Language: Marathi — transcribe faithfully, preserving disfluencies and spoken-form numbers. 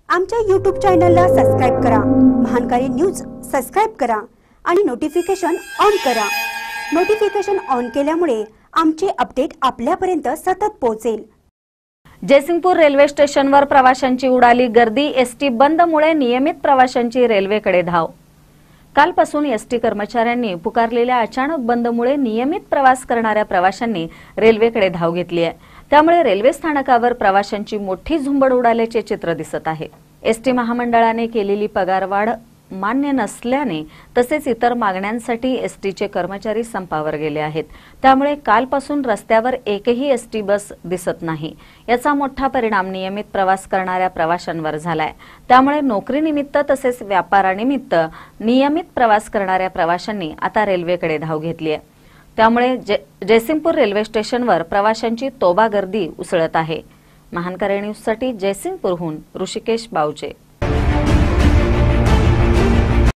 आमच्या यूट्यूब चॅनलला सबस्क्राइब करा, महानकारी न्यूज सबस्क्राइब करा आणि नोटिफिकेशन ऑन करा। नोटिफिकेशन ऑन केल्यामुळे आमचे अपडेट आपल्यापर्यंत सतत पोहोचेल। जयसिंगपूर रेल्वे स्टेशनवर प्रवाशांची उडाली गर्दी। एसटी बंदमुळे नियमित प्रवाशांची रेल्वेकडे धाव। कालपासून एसटी कर्मचाऱ्यांनी पुकारलेल्या अचानक बंदमुळे नियमित प्रवास करणाऱ्या प्रवाशांनी रेल्वेकडे धाव घेतली आहे। त्यामुळे रेल्वे स्थानकावर प्रवाशांची मोठी झुंबड उडाल्याचे चित्र दिसत आहे। एसटी महामंडळाने केलेली पगारवाढ मान्य नसल्याने तसेच इतर मागण्यांसाठी एसटीचे कर्मचारी संपावर गेले आहेत। त्यामुळे कालपासून रस्त्यावर एकही एसटी बस दिसत नाही। याचा मोठा परिणाम नियमित प्रवास करणाऱ्या प्रवाशांवर झालाय। त्यामुळे नोकरीनिमित्त तसेच व्यापारानिमित्त नियमित प्रवास करणाऱ्या प्रवाशांनी आता रेल्वेकडे धाव घेतली आहे। त्यामुळे जयसिंगपूर रेल्वे स्टेशनवर प्रवाशांची तोबा गर्दी उसळत आहे। महानकारी न्यूजसाठी जयसिंगपूरहून ऋषिकेश बावचे।